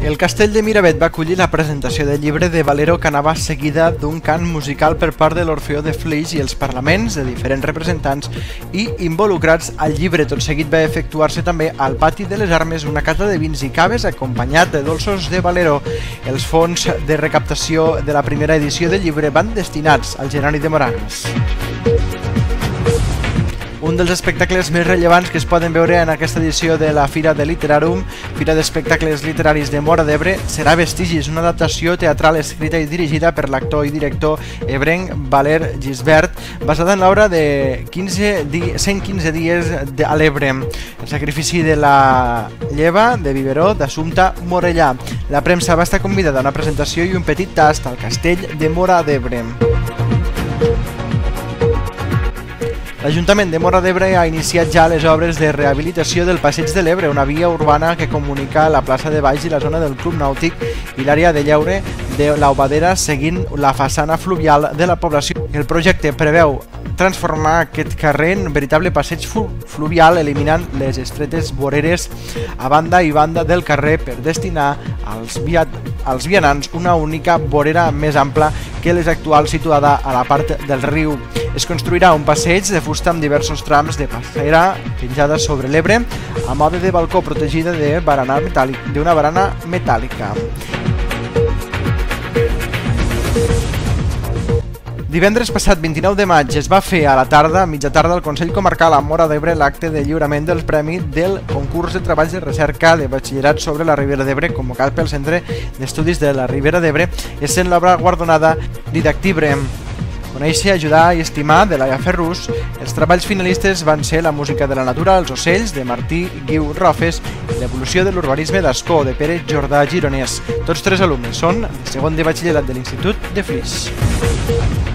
El castell de Miravet va acollir la presentació del llibre de Valero, que anava seguida d'un cant musical per part de l'Orfeó de Flix i els parlaments de diferents representants i involucrats al llibre. Tot seguit va efectuar-se també al pati de les Armes una cata de vins i caves acompanyat de dolços de Valero. Els fons de recaptació de la primera edició del llibre van destinats al Jeroni de Moragas. Un dels espectacles més rellevants que es poden veure en aquesta edició de la Fira de Literarum, Fira d'Espectacles Literaris de Móra d'Ebre, serà Vestigis, una adaptació teatral escrita i dirigida per l'actor i director ebrenc Valer Gisbert, basada en l'obra de 115 dies a l'Ebre, el sacrifici de la lleva de Viveró d'Assumpta Morellà. La premsa va estar convidada a una presentació i un petit tast al castell de Móra d'Ebre. L'Ajuntament de Móra d'Ebre ha iniciat ja les obres de rehabilitació del Passeig de l'Ebre, una via urbana que comunica la plaça de Baix i la zona del Club Nàutic i l'àrea de Llaure de l'Aubadera, seguint la façana fluvial de la població. El projecte preveu transformar aquest carrer en un veritable passeig fluvial, eliminant les estretes voreres a banda i banda del carrer per destinar als vianants una única vorera més ampla que les actuals, situada a la part del riu. Es construirà un passeig de fusta amb diversos trams de passera penjada sobre l'Ebre a mode de balcó protegida d'una barana metàl·lica. Divendres passat 29 de maig es va fer a la tarda, a mitja tarda, al Consell Comarcal a Móra d'Ebre l'acte de lliurament del premi del concurs de treballs de recerca de batxillerat sobre la Ribera d'Ebre convocat pel Centre d'Estudis de la Ribera d'Ebre, essent l'obra guardonada Didactibre. Conèixer, ajudar i estimar, de Laia Ferrús. Els treballs finalistes van ser La música de la natura, Els ocells, de Martí Guiu Rofes, i L'evolució de l'urbanisme d'Ascó, de Pere Jordà Gironès. Tots tres alumnes són de segon de batxillerat de l'Institut de Flix.